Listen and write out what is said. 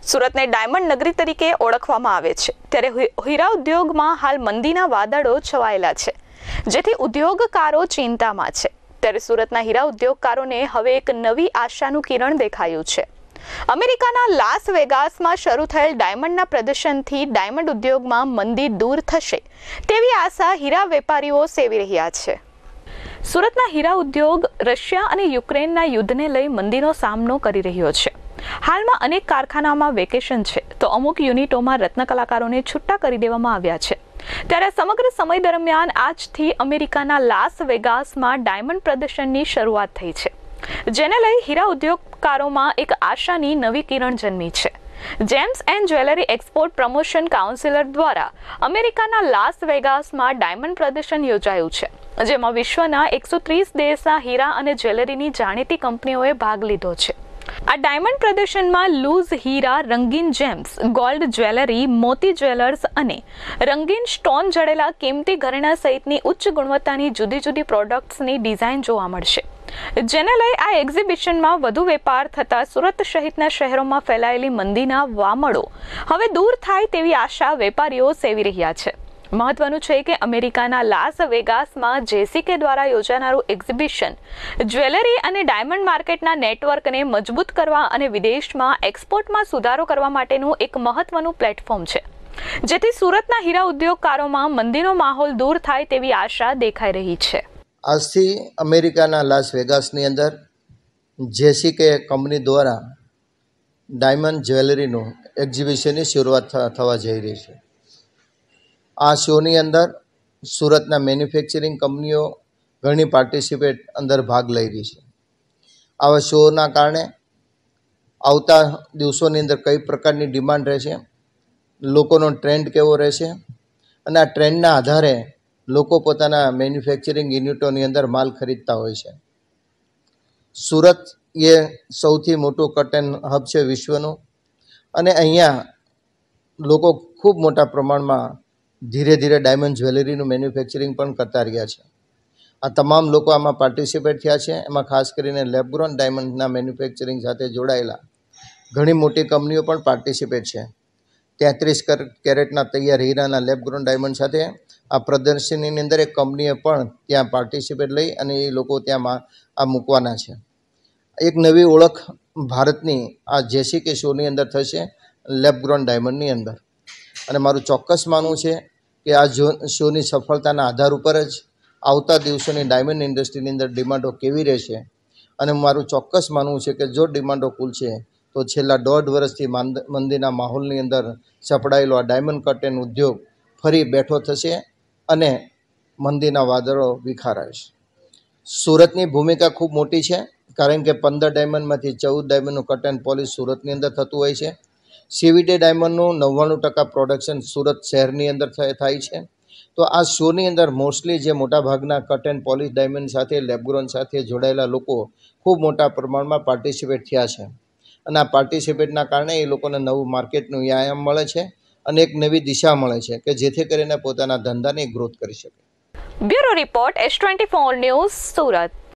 સુરતને diamond નગરી તરીકે ઓળખવામાં આવે છે, ત્યારે હીરા ઉદ્યોગમાં હાલ મંદીના વાદળો છવાયેલા છે, જેથી ઉદ્યોગકારો ચિંતામાં છે। ત્યારે સુરતના હીરા ઉદ્યોગકારોને હવે એક નવી આશાનું કિરણ દેખાયું છે। અમેરિકાના લાસ વેગાસમાં શરૂ થયેલ ડાયમંડના પ્રદર્શનથી ડાયમંડ ઉદ્યોગમાં મંદી દૂર થશે તેવી આશા હીરા વેપારીઓ સેવી રહ્યા છે। સુરતના હીરા ઉદ્યોગ રશિયા અને યુક્રેનના યુદ્ધને લઈ મંદીનો સામનો કરી રહ્યો છે। હાલમાં અનેક કારખાનામાં વેકેશન છે, તો અમુક યુનિટોમાં રત્ન કલાકારોને છૂટા કરી દેવામાં આવ્યા છે। ત્યારે સમગ્ર સમય દરમિયાન આજથી અમેરિકાના લાસ વેગાસમાં ડાયમંડ પ્રદર્શનની શરૂઆત થઈ છે, જેને લઈ હીરા ઉદ્યોગકારોમાં એક આશાની નવી કિરણ જન્મી છે। Gems and jewellery export promotion councillor દ્વારા અમેરિકાના લાસ વેગાસમાં ડાયમંડ પ્રદર્શન યોજાયું છે, જેમાં વિશ્વના 130 દેશના હીરા અને જ્વેલરીની જાણીતી કંપનીઓએ ભાગ લીધો છે। આ ડાયમંડ પ્રદર્શનમાં લૂઝ હીરા, રંગીન જેમ્સ, ગોલ્ડ જ્વેલરી, મોતી જ્વેલર્સ અને રંગીન સ્ટોન જડેલા કિંમતી ઘરેણા સહિતની ઉચ્ચ ગુણવત્તાની જુદી જુદી પ્રોડક્ટ્સની ડિઝાઇન જોવા મળશે, જેને લઈ આ એક્ઝિબિશનમાં વધુ વેપાર થતા સુરત સહિતના શહેરોમાં ફેલાયેલી મંદીના વામળો હવે દૂર થાય તેવી આશા વેપારીઓ સેવી રહ્યા છે। મહત્વનું છે કે અમેરિકાના લાસ વેગાસમાં જેસીકે દ્વારા યોજાનારું એક્ઝિબિશન જ્વેલરી અને ડાયમંડ માર્કેટના નેટવર્કને મજબૂત કરવા અને વિદેશમાં એક્સપોર્ટમાં સુધારો કરવા માટેનું એક મહત્વનું પ્લેટફોર્મ છે, જેથી સુરતના હીરા ઉદ્યોગકારોમાં મંદીનો માહોલ દૂર થાય તેવી આશા દેખાઈ રહી છે। આજથી અમેરિકાના લાસ વેગાસની અંદર જેસીકે કંપની દ્વારા ડાયમંડ જ્વેલરીનું એક્ઝિબિશનની શરૂઆત થવા જઈ રહી છે। આ શોની અંદર સુરતના મેન્યુફેક્ચરિંગ કંપનીઓ ઘણી પાર્ટિસિપેટ અંદર ભાગ લઈ રહી છે। આવા શોના કારણે આવતા દિવસોની અંદર કઈ પ્રકારની ડિમાન્ડ રહેશે, લોકોનો ટ્રેન્ડ કેવો રહેશે અને આ ટ્રેન્ડના આધારે લોકો પોતાના મેન્યુફેક્ચરિંગ યુનિટોની અંદર માલ ખરીદતા હોય છે। સુરત એ સૌથી મોટું કટન હબ છે વિશ્વનું, અને અહીંયા લોકો ખૂબ મોટા પ્રમાણમાં ધીરે ધીરે ડાયમંડ જ્વેલરીનું મેન્યુફેક્ચરિંગ પણ કરતા રહ્યા છે। આ તમામ લોકો આમાં પાર્ટિસિપેટ થયા છે। એમાં ખાસ કરીને લેબગ્રોન ડાયમંડના મેન્યુફેક્ચરિંગ સાથે જોડાયેલા ઘણી મોટી કંપનીઓ પણ પાર્ટિસિપેટ છે। 33 કેરેટના તૈયાર હીરાના લેબગ્રોન ડાયમંડ સાથે આ પ્રદર્શનીની અંદર એક કંપનીએ પણ ત્યાં પાર્ટિસિપેટ લઈ અને એ લોકો ત્યાં આ મૂકવાના છે। એક નવી ઓળખ ભારતની આ જેસીકે શોની અંદર થશે, લેબગ્રોન ડાયમંડની અંદર। અને મારું ચોક્કસ માનવું છે કે આ શોની સફળતાના આધાર ઉપર જ આવતા દિવસોની ડાયમંડ ઇન્ડસ્ટ્રીની અંદર ડિમાન્ડો કેવી રહેશે, અને મારું ચોક્કસ માનવું છે કે જો ડિમાન્ડો ખુલશે તો છેલ્લા 1.5 વર્ષથી મંદીના માહોલની અંદર સપડાયેલો આ ડાયમંડ કટન ઉદ્યોગ ફરી બેઠો થશે અને મંદીના વાદળો વિખારાશે। સુરતની ભૂમિકા ખૂબ મોટી છે, કારણ કે 15 ડાયમંડમાંથી 14 ડાયમંડનું કટન પોલિશ સુરતની અંદર થતું હોય છે। સીવીડી ડાયમંડનું 99% પ્રોડક્શન સુરત શહેરની અંદર થાય છે। તો આ શોની અંદર મોસ્ટલી જે મોટાભાગના કટન પોલિશ ડાયમંડ સાથે લેબગ્રોન સાથે જોડાયેલા લોકો ખૂબ મોટા પ્રમાણમાં પાર્ટિસિપેટ થયા છે, અને આ પાર્ટિસિપેટના કારણે એ લોકોને નવું માર્કેટનું વ્યાયામ મળે છે અને એક નવી દિશા મળે છે કે જેથી કરીને પોતાના ધંધાની ગ્રોથ કરી શકે। Bureau report S24 news, Surat.